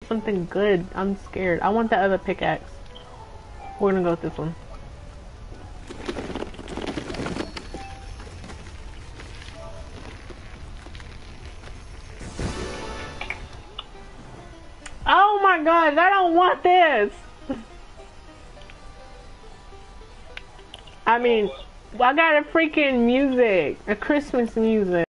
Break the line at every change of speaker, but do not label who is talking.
something good. I'm scared. I want that other pickaxe. We're gonna go with this one. Oh my god, I don't want this! I mean, I got a freaking music. A Christmas music.